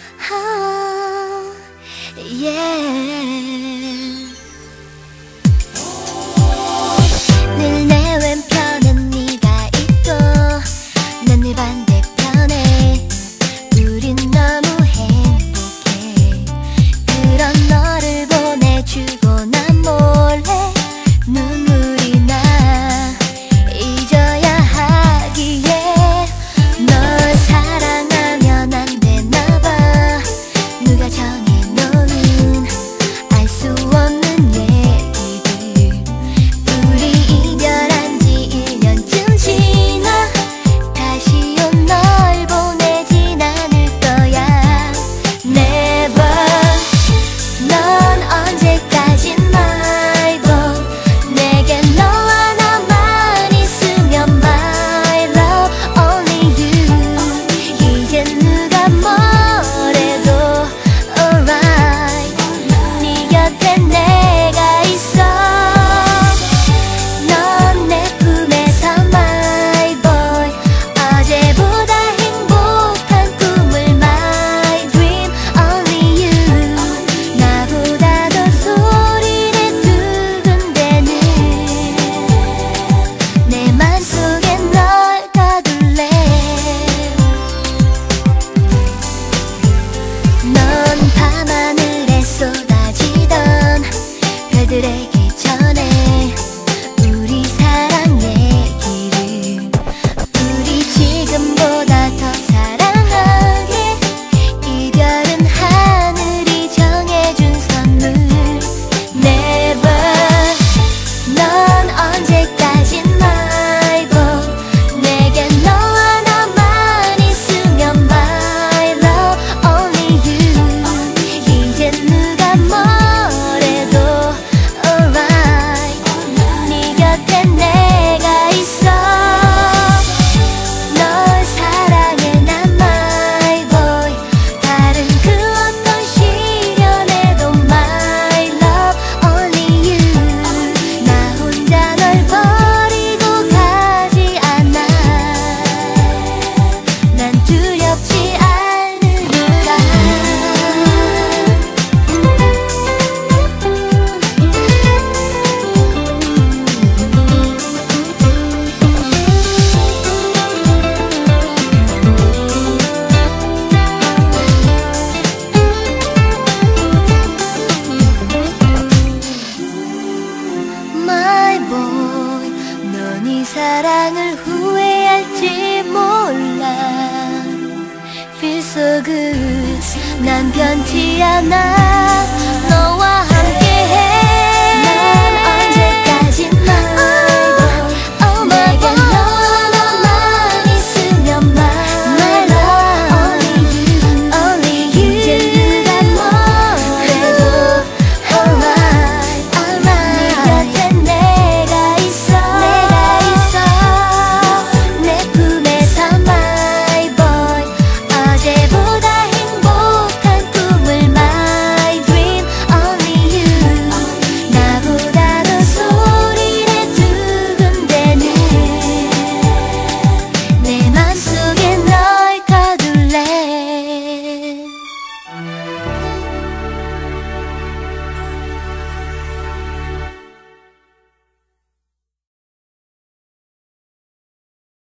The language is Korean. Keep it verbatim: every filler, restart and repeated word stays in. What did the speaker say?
oh, yeah. 늘 내 왼편엔 네가 있고 난 네 반대편에 우린 너무 행복해. 그런 너를 보내주고 난 몰래 눈물이 나. 잊어야 하기에 널 사랑하면 안 되나 봐. 누가 정해놓은 알 수 없는 얘기들. 우리 이별한 지 일 년쯤 지나 다시 온 널 보내진 않을 거야. Never. 넌 언제까지 my boy. 내게 너와 나만 있으면 my love only you. 이제 누가 뭐래도 alright. 네 곁에 내가 있어. 넌 내 꿈에서 my boy. 어제보다 행복한 꿈을 my dream only you. 나보다 더 소리를 두근대는 내 맘속에 널 가둘래. 넌 밤하늘에 쏟아지던 별들에게 전해 우리 사랑 얘기를. 우리 지금보다 더 사랑하게. 이별은 하늘이 정해준 선물. Never. 넌 언제까지 my boy. 내게 너와 나만 있으면 my love only you. 이제 누가 뭐래도 alright. 네 곁에 내가 있어. 널 사랑해 난 my boy. 다른 그 어떤 시련에도 my love only you. 나 혼자 널 버리고 가지 않아. 난 두렵지 않으니까. My boy. 넌 이 사랑을 후회할지 몰라. Feel so good. 난 변치 않아. 너와